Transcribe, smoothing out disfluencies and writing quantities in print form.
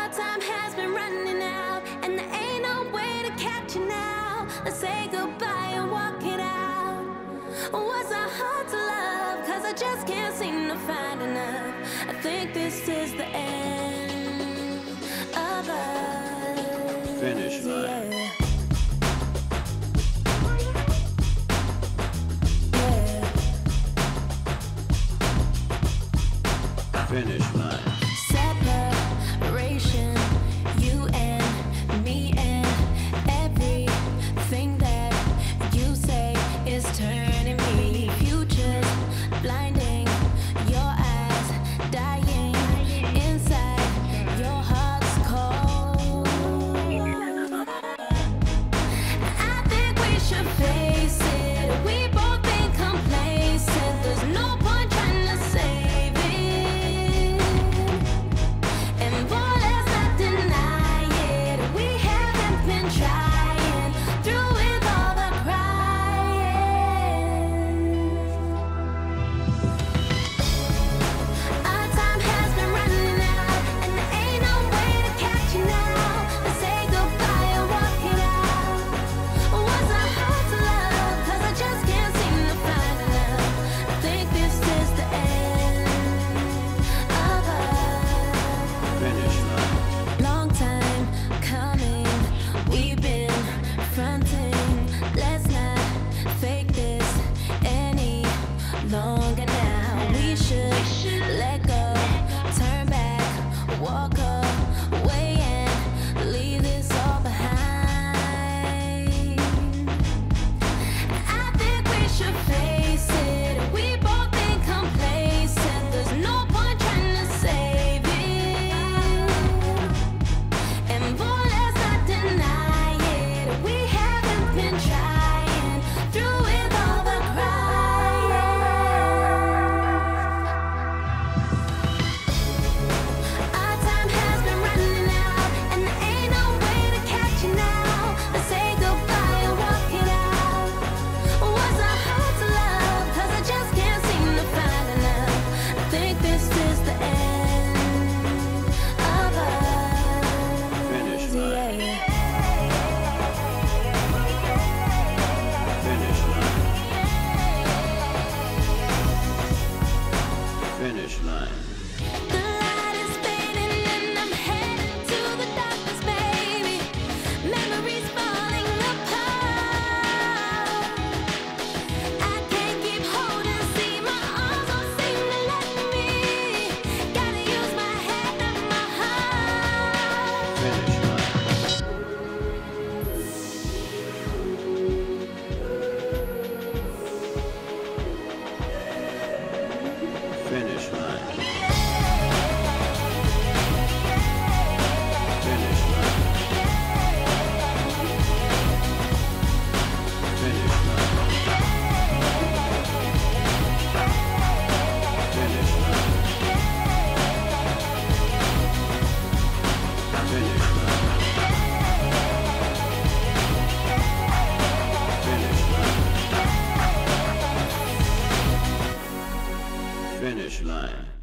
Our time has been running out, and there ain't no way to catch it now. Let's say goodbye and walk it out. Was I hard to love? Cause I just can't seem to find enough. I think this is the end of us. Finish line. Yeah. Finish line. Separation, you and me, and everything that you say is turning me. Futures blinding, your eyes dying inside, your heart's cold. I think we should face it. We both been complacent. There's no point trying to save it. And boy, let's not deny it. We haven't been trying through with all the crying. Our time has been running out, and there ain't no way to catch it now. Let's say goodbye and walk it out. Was I hard to love? Cause I just can't seem to find enough. I think this is the end of us. Finish line. Long time coming, we've been fronting. Let's not fake this any longer now. We should let go, turn back, walk away and leave this all behind. I think we should face it. We both been complacent. There's no point trying to save it. And boy, let's not deny it. We haven't been trying through with all the crying. Our time has been running out, and there ain't no way to catch it now. Let's say goodbye and walk it out. Was I hard to love? Cause I just can't seem to find enough. I think this is the end of us. Finish line. Yeah. Finish line. Finish line. The light is fading and I'm headed to the darkness, baby. Memories falling apart. I can't keep holding, see my arms don't seem to let me. Gotta use my head and my heart. Finish line. Finish line. Finish line. Finish line. Finish line. Finish line. Finish line. Finish line.